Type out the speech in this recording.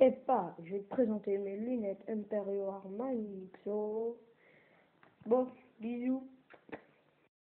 Et pas, je vais te présenter mes lunettes Imperio Armani XO. Bon, bisous.